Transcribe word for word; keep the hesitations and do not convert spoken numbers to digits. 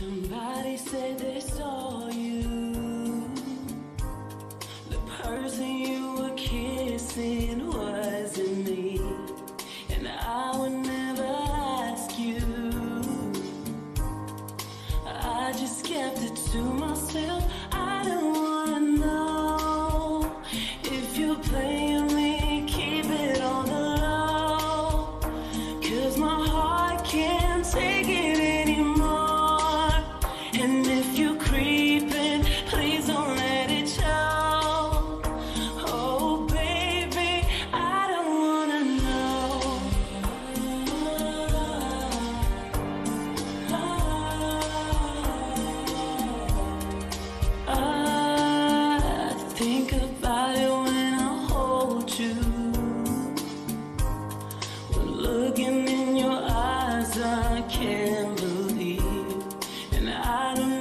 Somebody said they saw you. The person you were kissing wasn't me, and I would never ask you. I just kept it to myself. I don't wanna know if you're playing me. Keep it on the low, 'cause my heart can't take it anymore. And if you're creeping, please don't let it show. Oh baby, I don't wanna know. I think about it when I hold you. When looking in your eyes, I can't believe, and I don't